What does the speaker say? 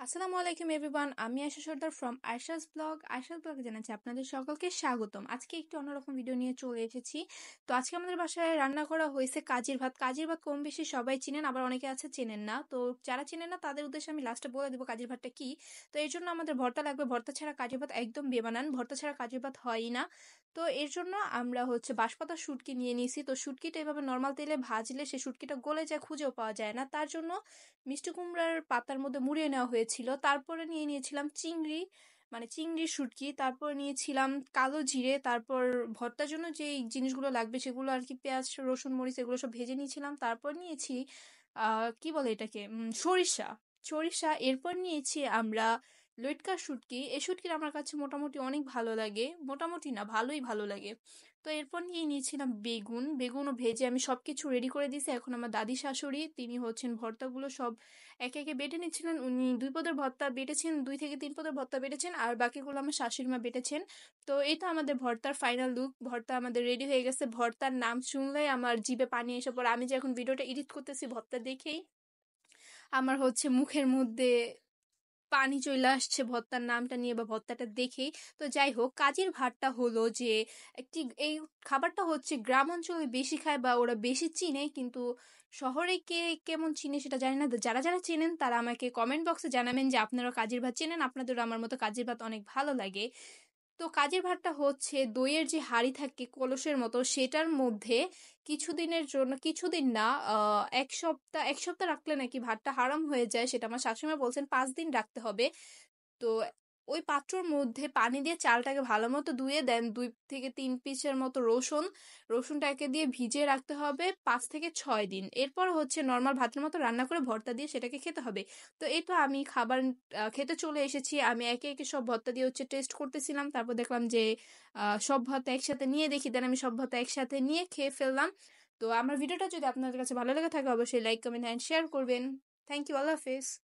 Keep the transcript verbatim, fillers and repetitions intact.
আসসালামু আলাইকুম এভরিওয়ান, আমি আয়শা সর্দার ফ্রম আয়শাস ব্লগ। আয়শাস ব্লগে জানাচ্ছি আপনাদের সকলকে স্বাগতম। আজকে একটু অন্যরকম ভিডিও নিয়ে চলে এসেছি। তো আজকে আমাদের বাসায় রান্না করা হয়েছে কাজির ভাত। কাজির ভাত কম বেশি সবাই চিনেন, আবার অনেকে আছে চেনেন না। তো যারা চেনেন না তাদের উদ্দেশ্যে আমি লাস্টে বলে দেবো কাজির ভাতটা কি। তো এর জন্য আমাদের ভর্তা লাগবে। ভর্তা ছাড়া কাজির ভাত একদম বেমানান, ভর্তা ছাড়া কাজির ভাত হয়ই না। তো এর জন্য আমরা হচ্ছে বাঁশপাতা শুটকি নিয়ে নিয়েছি। তো শুটকিটা এভাবে নর্মাল তেলে ভাজলে সে শুটকিটা গলে যায়, খুঁজেও পাওয়া যায় না। তার জন্য মিষ্টি কুমড়ার পাতার মধ্যে মুড়িয়ে নেওয়া হয়েছিল। তারপরে নিয়ে নিয়েছিলাম চিংড়ি, মানে চিংড়ির শুটকি। তারপর নিয়েছিলাম কালো জিরে। তারপর ভর্তার জন্য যে জিনিসগুলো লাগবে সেগুলো আর কি, পেঁয়াজ রসুন মরিচ এগুলো সব ভেজে নিয়েছিলাম। তারপর নিয়েছি আহ কি বলে এটাকে, উম, সরিষা সরিষা এরপর নিয়েছি আমরা লইট্কা শুটকি। এই শুটকিটা আমার কাছে মোটামুটি অনেক ভালো লাগে, মোটামুটি না ভালোই ভালো লাগে। তো এরপর নিয়ে নিয়েছিলাম বেগুন। বেগুনও ভেজে আমি সবকিছু রেডি করে দিয়েছি। এখন আমার দাদি শাশুড়ি তিনি হচ্ছেন ভর্তাগুলো সব একে একে বেটে নিচ্ছিলেন। উনি দুই পদের ভর্তা বেটেছেন, দুই থেকে তিন পদের ভর্তা বেটেছেন, আর বাকিগুলো আমার শাশুড়ি মা বেটেছেন। তো এটা আমাদের ভর্তার ফাইনাল লুক। ভর্তা আমাদের রেডি হয়ে গেছে। ভর্তার নাম শুনলেই আমার জিভে পানি এসে পড়ে। আমি যে এখন ভিডিওটা এডিট করতেছি ভর্তা দেখেই আমার হচ্ছে মুখের মধ্যে পানি চলে আসছে ভর্তার নামটা নিয়ে বা ভর্তাটা দেখেই। তো যাই হোক, কাজের ভাতটা হলো যে একটি, এই খাবারটা হচ্ছে গ্রাম অঞ্চলে বেশি খায় বা ওরা বেশি চিনে, কিন্তু শহরে কে কেমন চিনে সেটা জানি না। তো যারা যারা চেনেন তারা আমাকে কমেন্ট বক্সে জানাবেন যে আপনারা কাজের ভাত চেনেন, আপনাদেরও আমার মতো কাজের ভাত অনেক ভালো লাগে। তো কাজের ভাতটা হচ্ছে দইয়ের যে হাঁড়ি থাকে কলসের মতো, সেটার মধ্যে কিছুদিনের জন্য, কিছুদিন না, আহ এক সপ্তাহ এক সপ্তাহ রাখলে নাকি ভাতটা হারাম হয়ে যায়, সেটা আমার শাশুড়ি বলছেন পাঁচ দিন রাখতে হবে। তো ওই পাত্রর মধ্যে পানি দিয়ে চালটাকে ভালো মতো ধুয়ে দেন, দুই থেকে তিন পিসের মতো রসুন, রসুনটাকে দিয়ে ভিজিয়ে রাখতে হবে পাঁচ থেকে ছয় দিন। এরপর হচ্ছে নর্মাল ভাতের মতো রান্না করে ভর্তা দিয়ে সেটাকে খেতে হবে। তো এই তো আমি খাবার আহ, খেতে চলে এসেছি। আমি একে একে সব ভর্তা দিয়ে হচ্ছে টেস্ট করতেছিলাম। তারপর দেখলাম যে আহ, সব ভর্তা একসাথে নিয়ে দেখি, দেন আমি সব ভর্তা একসাথে নিয়ে খেয়ে ফেললাম। তো আমার ভিডিওটা যদি আপনাদের কাছে ভালো লেগে থাকে অবশ্যই লাইক কমেন্ট অ্যান্ড শেয়ার করবেন। থ্যাংক ইউ, আল্লাহ হাফেজ।